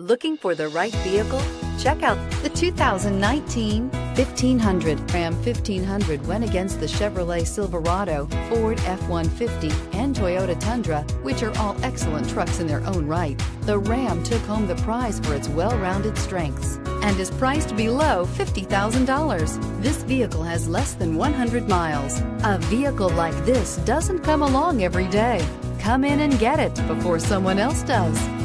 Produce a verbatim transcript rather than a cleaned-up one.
Looking for the right vehicle? Check out the two thousand nineteen fifteen hundred. Ram fifteen hundred went against the Chevrolet Silverado, Ford F one fifty, and Toyota Tundra, which are all excellent trucks in their own right. The Ram took home the prize for its well-rounded strengths and is priced below fifty thousand dollars. This vehicle has less than one hundred miles. A vehicle like this doesn't come along every day. Come in and get it before someone else does.